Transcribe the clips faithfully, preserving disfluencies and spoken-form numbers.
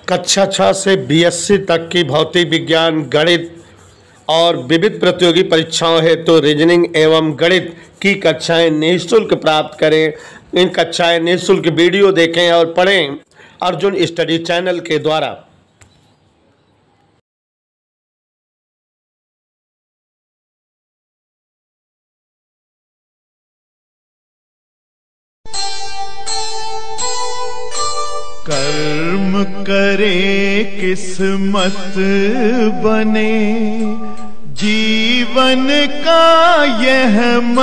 कक्षा छः से बीएससी तक की भौतिक विज्ञान, गणित और विविध प्रतियोगी परीक्षाओं हेतु तो रीजनिंग एवं गणित की कक्षाएं निःशुल्क प्राप्त करें। इन कक्षाएं निःशुल्क वीडियो देखें और पढ़ें अर्जुन स्टडी चैनल के द्वारा। कर्म करे किस्मत बने, जीवन का यह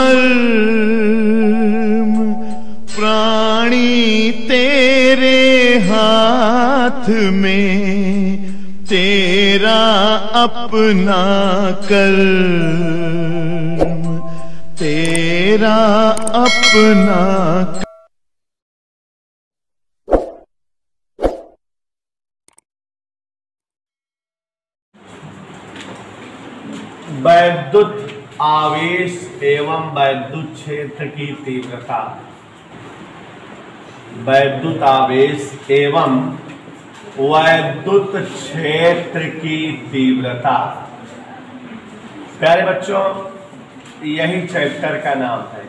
मर्म, प्राणी तेरे हाथ में, तेरा अपना कर्म, तेरा अपना कर्म। वैद्युत आवेश एवं वैद्युत क्षेत्र की तीव्रता। वैद्युत आवेश एवं वैद्युत क्षेत्र की तीव्रता। प्यारे बच्चों, यही चैप्टर का नाम है।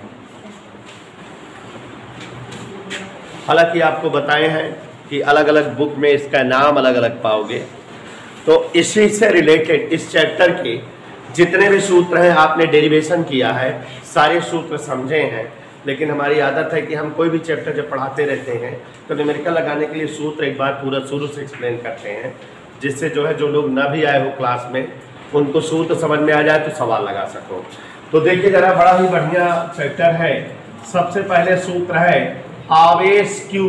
हालांकि आपको बताए हैं कि अलग अलग बुक में इसका नाम अलग अलग पाओगे, तो इसी से रिलेटेड इस चैप्टर के जितने भी सूत्र हैं आपने डेरिवेशन किया है, सारे सूत्र समझे हैं। लेकिन हमारी आदत है कि हम कोई भी चैप्टर जब पढ़ाते रहते हैं तो न्यूमेरिकल लगाने के लिए सूत्र एक बार पूरा शुरू से एक्सप्लेन करते हैं, जिससे जो है जो लोग ना भी आए हो क्लास में उनको सूत्र समझ में आ जाए तो सवाल लगा सको। तो देखिए जरा, बड़ा ही बढ़िया चैप्टर है। सबसे पहले सूत्र है आवेश क्यू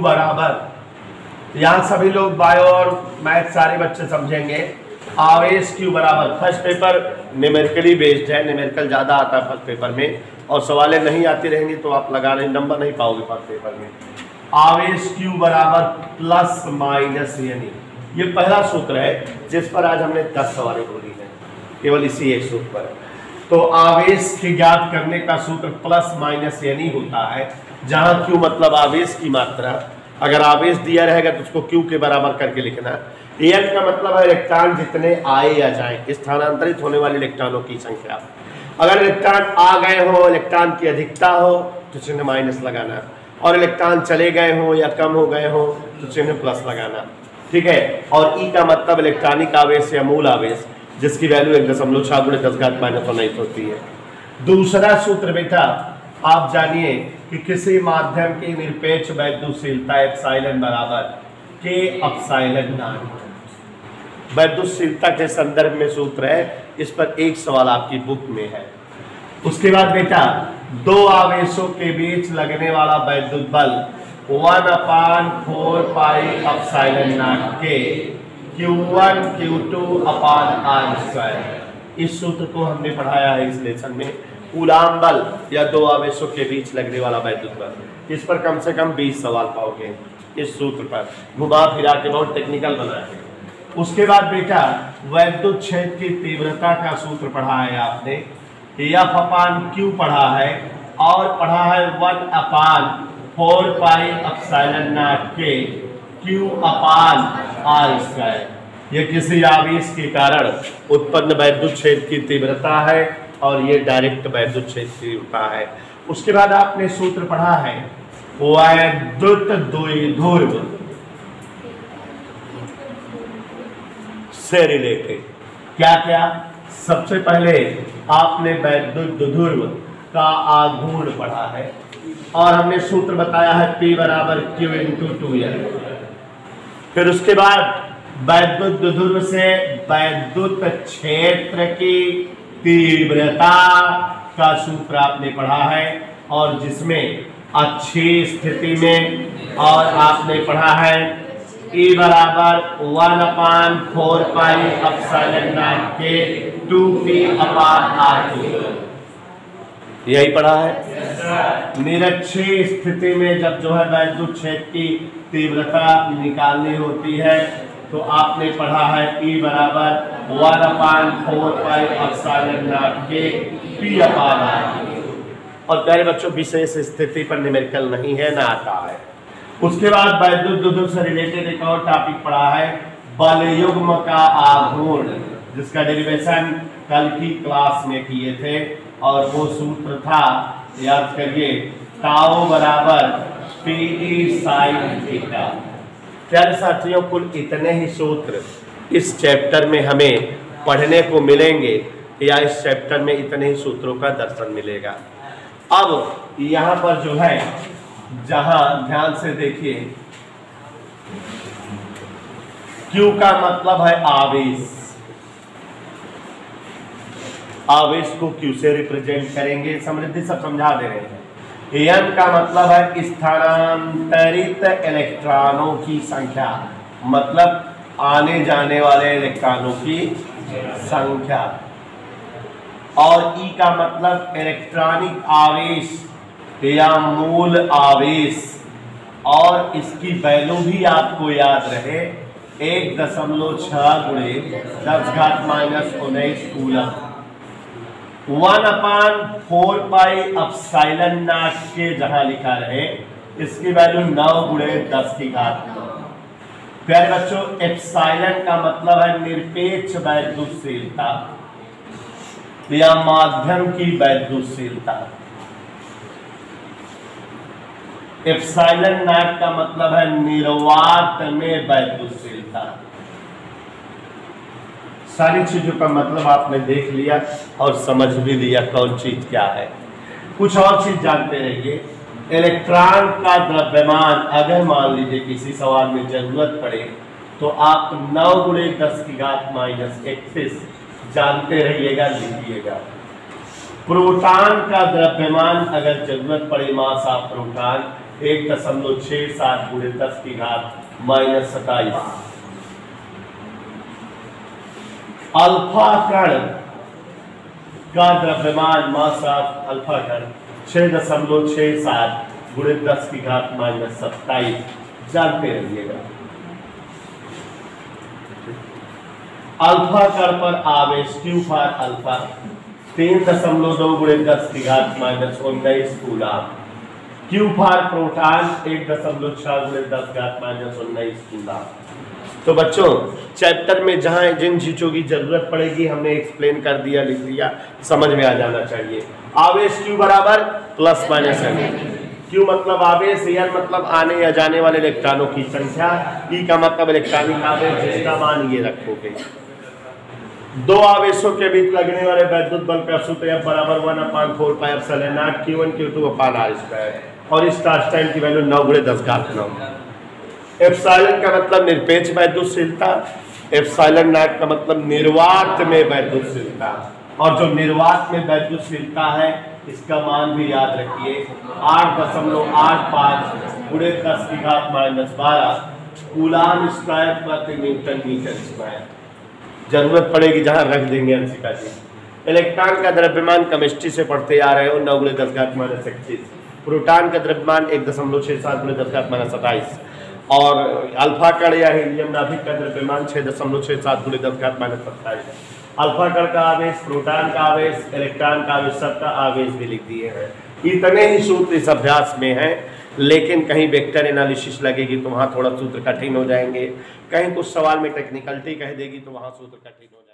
बराबर। यहाँ सभी लोग बायो और मैथ सारे बच्चे समझेंगे। आवेश क्यू बराबर, फर्स्ट पेपर न्यूमेरिकली बेस्ड है, न्यूमेरिकल ज़्यादा आता है फर्स्ट पेपर में, और सवालें नहीं आती रहेंगी तो आप लगाने नंबर नहीं पाओगे फर्स्ट पेपर में। आवेश क्यू बराबर प्लस माइनस यानी, ये पहला सूत्र है जिस पर आज हमने दस सवालें बोली हैं, केवल इसी एक सूत्र पर। तो आवेश की ज्ञात करने का सूत्र प्लस माइनस यानी होता है, जहाँ क्यू मतलब आवेश की मात्रा। अगर आवेश दिया रहेगा तो उसको क्यू के बराबर करके लिखना। एन का मतलब है इलेक्ट्रॉन जितने आए या जाएं, स्थानांतरित होने वाले इलेक्ट्रॉनों की संख्या। अगर इलेक्ट्रॉन आ गए हो, इलेक्ट्रॉन की अधिकता हो तो चिन्ह माइनस लगाना, और इलेक्ट्रॉन चले गए हो या कम हो गए हो तो चिन्ह प्लस लगाना, ठीक है। और ई का मतलब इलेक्ट्रॉनिक आवेश या मूल आवेश, जिसकी वैल्यू एक दशमलव छह गुणे दस घात माइनस उन्नीस होती है। दूसरा सूत्र बेटा आप जानिए कि किसी माध्यम की निरपेक्ष वैद्युतशीलता एप्सिलॉन बराबर के एप्सिलॉन नॉट। वैद्युतशीलता के संदर्भ में सूत्र है, इस पर एक सवाल आपकी बुक में है। उसके बाद बेटा दो आवेशों के बीच लगने वाला वैद्युत बल one upon four pi epsilon naught के q one q two upon r square. इस सूत्र को हमने पढ़ाया है इस लेसन में। कूलाम बल या दो आवेशों के बीच लगने वाला वैद्युत बल, इस पर कम से कम बीस सवाल पाओगे इस सूत्र पर, घुमा फिरा के बहुत टेक्निकल बना है। उसके बाद बेटा वैद्युत क्षेत्र की तीव्रता का सूत्र पढ़ा है आपने, एफ अपान क्यू पढ़ा है, और पढ़ा है one upon four pi epsilon naught के क्यू अपान आर स्क्वायर। ये किसी आवेश के कारण उत्पन्न वैद्युत क्षेत्र की तीव्रता है, और ये डायरेक्ट वैद्युत क्षेत्र की तीव्रता है। उसके बाद आपने सूत्र पढ़ा है वैद्युत द्विध्रुव से रिलेटेड। क्या क्या? सबसे पहले आपने वैद्युत द्विध्रुव का आघूर्ण पढ़ा है, और हमने सूत्र बताया है P बराबर क्यू इंटू टू एल। फिर उसके बाद वैद्युत द्विध्रुव से वैद्युत क्षेत्र की तीव्रता का सूत्र आपने पढ़ा है, और जिसमें अच्छी स्थिति में और आपने पढ़ा है E बराबर one upon four pi epsilon naught के two p upon r two, यही पढ़ा है। निरक्षीय स्थिति में जब जो है वैद्युत क्षेत्र की तीव्रता निकालनी होती है तो आपने पढ़ा है E बराबर one upon four pi epsilon naught के पी अपान आर। और प्यारे बच्चों विशेष स्थिति पर न्यूमेरिकल नहीं है, ना आता है। उसके बाद वैद्युत द्विध्रुव से रिलेटेड एक और टॉपिक पढ़ा है बल युग्म का आघूर्ण, जिसका डेरिवेशन कल की क्लास में किए थे, और वो सूत्र था, याद करिए, टाउ बराबर पी साइन थीटा। प्यारे साथियों, कुल इतने ही सूत्र इस चैप्टर में हमें पढ़ने को मिलेंगे, या इस चैप्टर में इतने ही सूत्रों का दर्शन मिलेगा। अब यहाँ पर जो है, जहां ध्यान से देखिए, Q का मतलब है आवेश। आवेश को Q से रिप्रेजेंट करेंगे, समृद्धि सब समझा दे रहे हैं। N का मतलब है स्थानांतरित इलेक्ट्रॉनों की संख्या, मतलब आने जाने वाले इलेक्ट्रॉनों की संख्या। और E का मतलब इलेक्ट्रॉनिक आवेश या मूल आवेश, और इसकी वैल्यू भी आपको याद रहे, एक दशमलव छह गुणे दस घात माइनस उन्नीस coulomb. One upon four pi epsilon naught के जहां लिखा रहे, इसकी वैल्यू नौ गुणे दस की घात। प्यारे बच्चों, एप्साइलन का मतलब है निरपेक्ष वैद्युतशीलता या माध्यम की वैद्युतशीलता। एप्साइलन नॉट का मतलब है निर्वात में वैद्युतशीलता। सारी चीजों का मतलब आपने देख लिया और समझ भी लिया कौन चीज क्या है। कुछ और चीज जानते रहिए। इलेक्ट्रॉन का द्रव्यमान, अगर मान लीजिए किसी सवाल में जरूरत पड़े, तो आप नौ गुणे दस की घात माइनस इकतीस जानते रहिएगा, लिखिएगा। प्रोटॉन का द्रव्यमान अगर जरूरत पड़े, मास ऑफ प्रोटॉन एक दशमलव छह सात गुणे दस की घात माइनस सताइस। अल्फा कण का द्रव्यमान, मास ऑफ अल्फा कण छह दशमलव छह सात गुणे दस की घात माइनस सत्ताईस, जानते रहिएगा। अल्फा कण पर आवेश Q फॉर अल्फा तीन दशमलव दो गुणे दस की घात माइनस उन्नीस कूलम। Q फॉर प्रोटॉन एक दशमलव छह गुणे दस घात माइनस उन्नीस कूलम। तो बच्चों, चैप्टर में जहां जिन चीजों की जरूरत पड़ेगी हमने एक्सप्लेन कर दिया, लिख दिया, समझ में आ जाना चाहिए। आवेश Q बराबर प्लस माइनस एन। Q मतलब आवेश, N मतलब आने या जाने वाले इलेक्ट्रॉनों की संख्या, E का मतलब इलेक्ट्रॉनिक आवेश, जिसका मान ये रखोगे। दो आवेशों के बीच लगने वाले वैद्युत बल का सूत्र F बराबर one upon four pi epsilon naught q one q two upon r square, और इस टाइम की वैल्यू नौ गुणे दस घात नौ। एप्सिलॉन का मतलब निरपेक्ष वैद्युतशीलता, एप्सिलॉन नॉट का मतलब निर्वात में वैद्युतशीलता, और जो निर्वात में वैद्युतशीलता है इसका मान भी याद रखिए, आठ दशमलव आठ पाँच गुणे दस की घात माइनस बारह कूलम स्क्वायर प्रति न्यूटन मीटर स्क्वायर। जरूरत पड़ेगी जहां रख देंगे अंशिका जी। इलेक्ट्रॉन का द्रव्यमान केमिस्ट्री से पढ़ते आ रहे हो, नौ गुणे दस घात माइनस इकतीस। प्रोटॉन का द्रव्यमान एक दशमलव छह सात गुणे दस घात माइनस सत्ताईस, और अल्फा कण या हीलियम नाभिक का द्रव्यमान छह दशमलव छह सात गुणे दस घात माइनस सत्ताईस। अल्फा कण का आवेश, प्रोटॉन का आवेश, इलेक्ट्रॉन का आवेश, सबका आवेश भी लिख दिए हैं। इतने ही सूत्र इस अभ्यास में हैं, लेकिन कहीं वेक्टर एनालिसिस लगेगी तो वहाँ थोड़ा सूत्र कठिन हो जाएंगे, कहीं कुछ सवाल में टेक्निकलिटी कह देगी तो वहाँ सूत्र कठिन हो